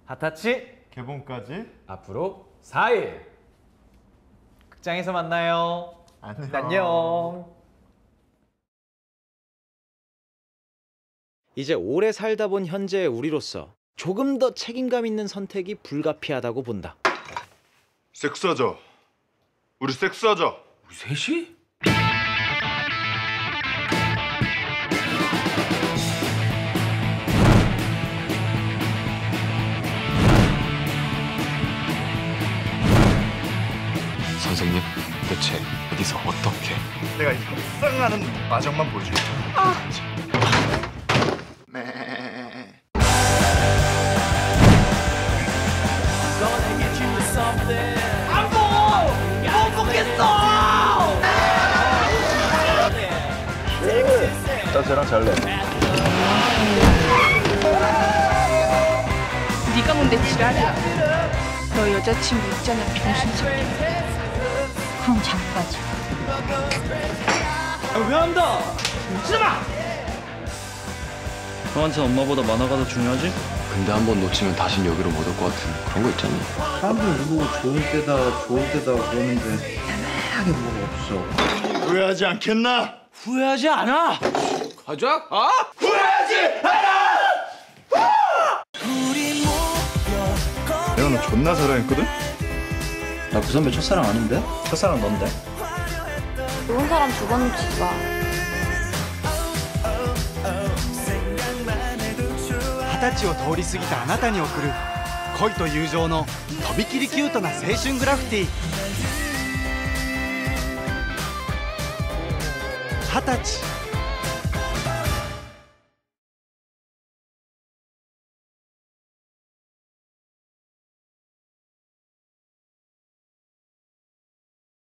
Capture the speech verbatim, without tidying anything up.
핫타치 개봉까지 앞으로 사 일 극장에서 만나요. 안녕. 안녕. 이제 오래 살다 본 현재의 우리로서 조금 더 책임감 있는 선택이 불가피하다고 본다. 섹스하자. 우리 섹스하자. 우리 셋이? 선생님, 대체 어디서 어떻게? 내가 협상하는 과정만 보여줄게. 아. 매. 나 쟤랑 잘래. 네가 뭔데 지랄이야? 너 여자친구 있잖아, 병신 새끼. 그럼 자꾸가지. 왜 한다? 지나마! 형한테 엄마보다 만화가 더 중요하지? 근데 한 번 놓치면 다신 여기로 못 올 것 같은 그런 거 있잖니. 사람들 이거 좋은 때다 좋은 때다 그러는데 애매하게 뭐가 없어. 후회하지 않겠나? 후회하지 않아! 가자. 아? 내가 너 존나 사랑했거든? 나 그 선배 첫사랑 아닌데? 첫사랑 넌데? 좋은 사람 두 번 놓치지 마. 二十歳を通り過ぎたあなたに送る恋と友情のとびきりキュートな青春グラフィティ。二十歳